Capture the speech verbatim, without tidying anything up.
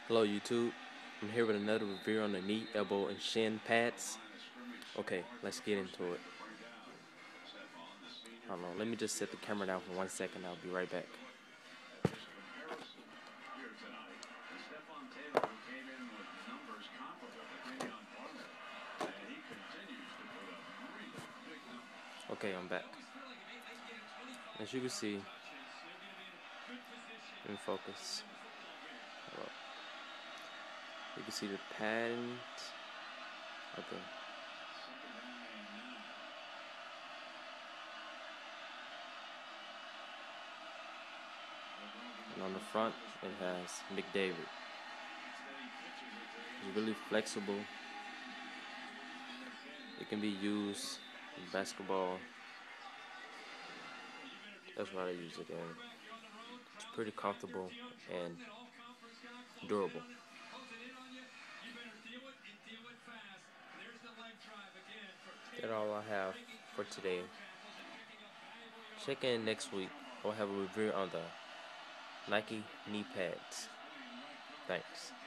Hello YouTube, I'm here with another review on the knee, elbow, and shin pads. Okay, let's get into it. Hold on, let me just set the camera down for one second, I'll be right back. Okay, I'm back. As you can see, let me focus. Hold up. You can see the padding. Okay. And on the front, it has Mcdavid. It's really flexible. It can be used in basketball. That's what I use it in. It's pretty comfortable and durable. That's all I have for today. Check in next week. I'll have a review on the Nike knee pads. Thanks.